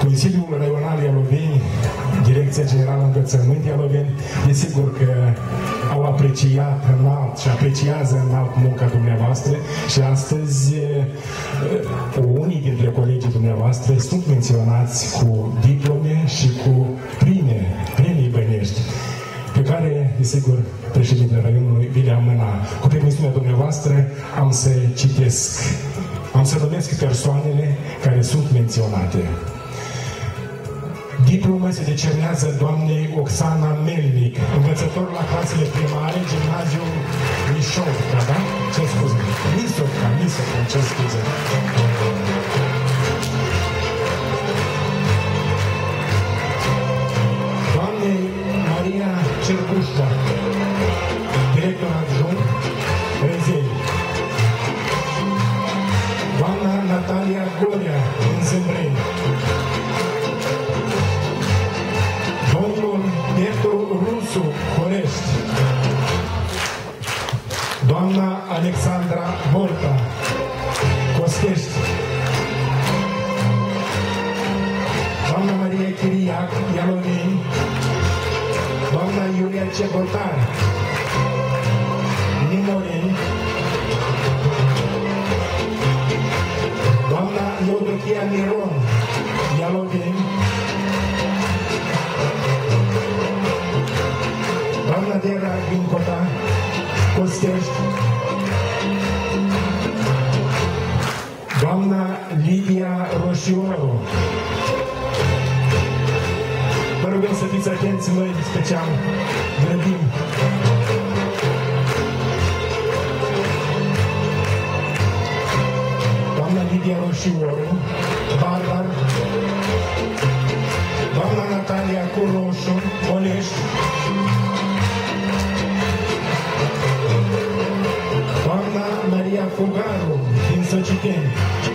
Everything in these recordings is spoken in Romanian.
Consiliul Raional Ialoveni, Direcția Generală Învățământ Ialoveni, desigur că au apreciat înalt și apreciază înalt munca dumneavoastră și astăzi unii dintre colegii dumneavoastră sunt menționați cu diplome și cu premii bănești, pe care, desigur, președintele Raionului vi le-am mâna. Cu permisiunea dumneavoastră am să citesc, am să numesc persoanele care sunt menționate. Diploma se decernează doamnei Oxana Melnic, învățător la clasele primare, gimnaziul Mișovca, da? Ce scuze? Misovca, ce scuze? Doamnei Maria Cercușa, director adjunct, Rezei. Doamna Natalia Gorea, din Zâmbreni. Domnul Petru Rusu, Horești. Doamna Alexandra Volta, Costești. Doamna Maria Chiriac, Ialoveni. Doamna Iulia Cebotar, Nimoreni. Doamna Lodochia Miron, Ialoveni. Doamna Vera Vincota, Costești. Doamna Lidia Roșioru. Vă rugăm să fiți atenți, noi special grăbim. Doamna Lidia Roșioru, Barbar. Doamna Natalia Curoșu, Olești. Doamna Maria Fugaru, din Săciteni.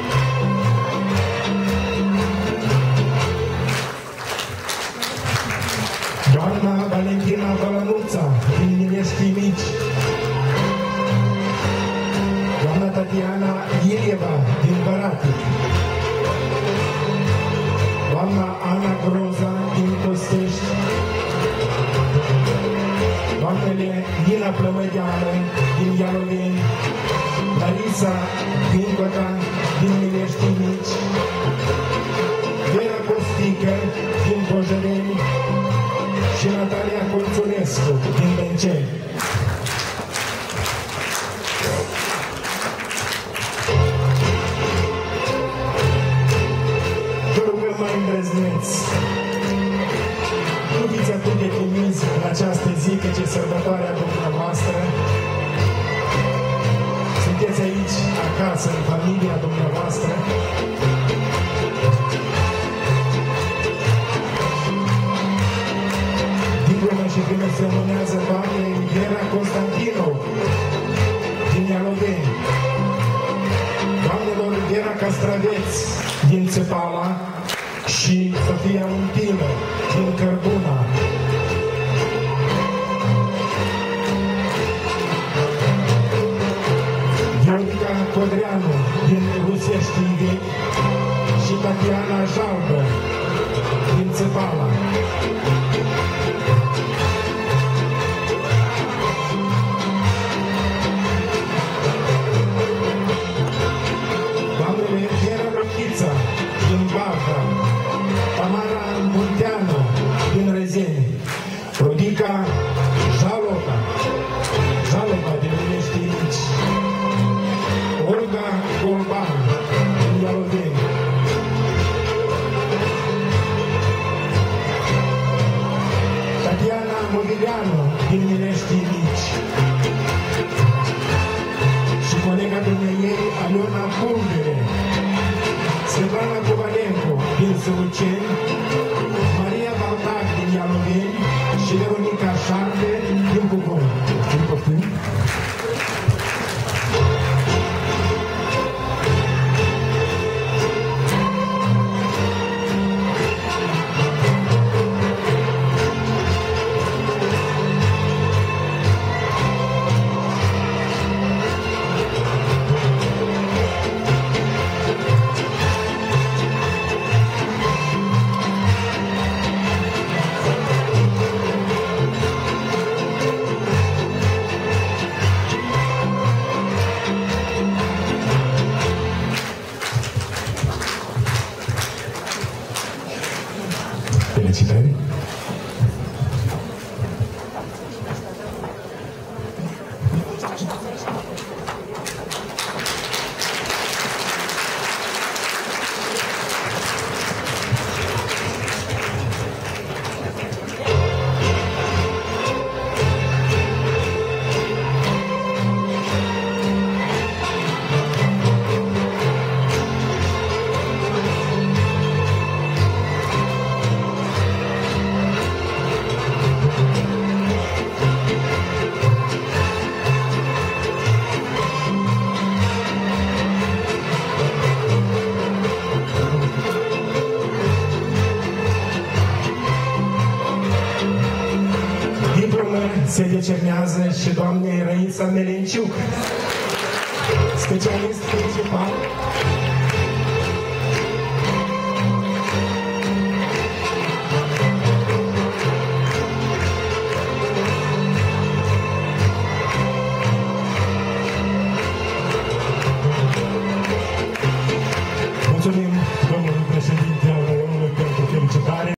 Doamna Valentina Valănuța, din Mileștii Mici. Doamna Tatiana Ilieva, din Băratic. Doamna Ana Groza, din Costești. Doamnele Nina Plămădeană, din Ialoveni. Larisa Vincota, din Mileștii Mici. Vera Costică, din Bojăreni. Și Natalia Colțurescu, din Benceni. Vă rugăm mai îndrăzneți. Nu fiți atât de timizi în această zi, că ce sărbătoarea dumneavoastră. Sunteți aici, acasă, în familia dumneavoastră. Diploma și bine se rămânează doamnei Vera Constantinov, din Ialoveni. Doamnelor Vera Castraveț, din Țepala, și Sofia Untină, din Cărbuna. Viorica Codreanu, din Rusești Vechi, și Tatiana Jalbă, din Țepala. Doamnele Vera Rochița, din Barca. Tamara Munteanu, din Rezeni. Rodica Jaloca, din Mileștii Mici. Olga Golban, din Ialoveni. Tatiana Mobilianu, din Mileștii Mici. Și colega dumneiei Aliona Bulgare. Svetlana Kovalenko, din Săuceni. Maria Baltac, din Ialoveni. Și Veronica Șarpe, din Bucur. Din Poftim. Felicitări! Se decernează și doamnei Răița Melenciuc, specialist principal